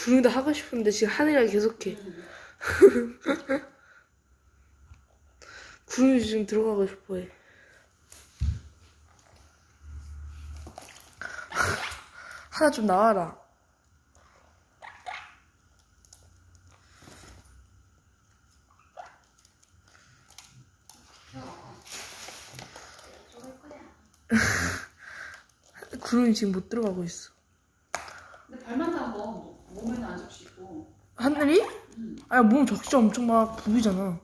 구름이도 하고 싶은데 지금 하늘이랑 계속해. 구름이 지금 들어가고 싶어해. 하나 좀 나와라. 구름이 지금 못 들어가고 있어. 근데 발만 담어. 몸에는 안 적시고. 하늘이? 응. 아니 몸 적시 엄청 막 부비잖아.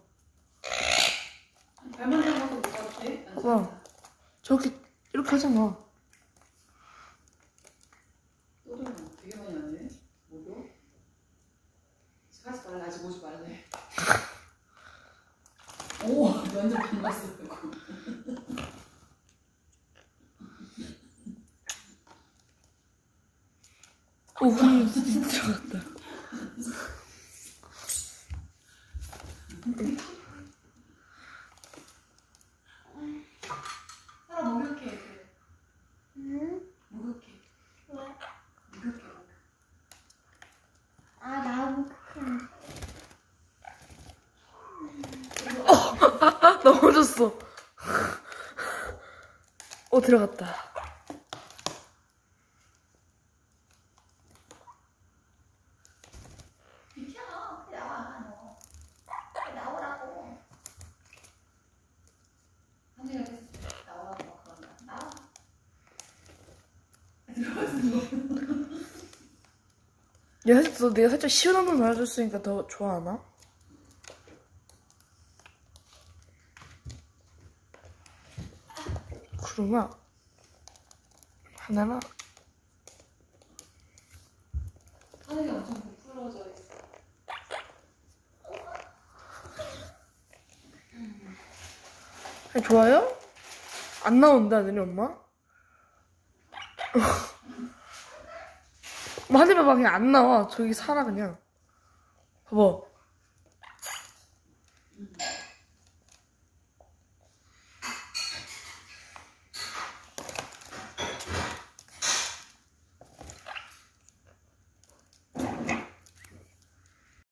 발만 담아서 뭐가 돼? 봐봐. 저렇게 이렇게 하잖아. 또들어 되게 많이 나네. 뭐죠? 하지 말래. 아직 오지 말래. 오, 완전 반갔어. 오, 구름이 들어갔다. 사라 목욕해. 응? 목욕해. 왜? 목욕해. 아, 나 목욕해. 넘어졌어. 들어갔다. 비켜. 나와. 너. 나오라고. 한이가 나오라고 막 그런다. 나와. 야, 내가 살짝 시원한 물 말아줬으니까 더 좋아하나? 구름아, 하나나. 하늘이 엄청 부풀어져 있어. 아니, 좋아요? 안 나온다, 너네 엄마? 하늘 봐봐, 그냥 안 나와. 저기 살아, 그냥. 봐봐.